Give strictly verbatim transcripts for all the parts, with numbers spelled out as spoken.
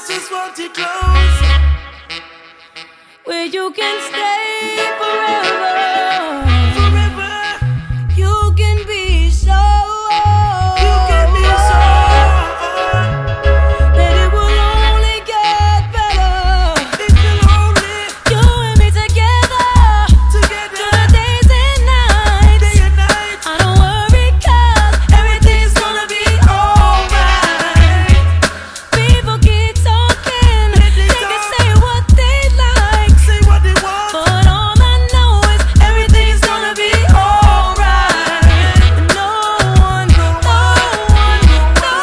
I just want it close, where you can stay forever. forever. You can be sure. You can be sure that it will only get better. it will only You and me together, together, through the days and nights. day and night. I don't worry, 'cause everything's gonna be alright. People keep talking, Let they it can talk. say what they like, Say what they want. but all I know is everything's gonna be alright. And no one, no one, no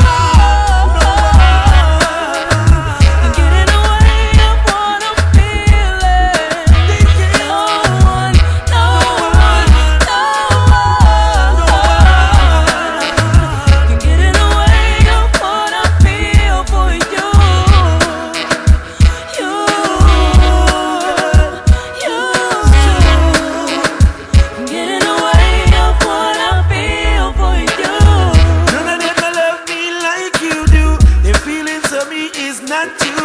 one can get in the way of what I'm feeling. No one, no one, no one can get in the way of what I feel for you. You, you can get in the way of what I feel for you. None of them will love me like you do. Their feelings of me is not you.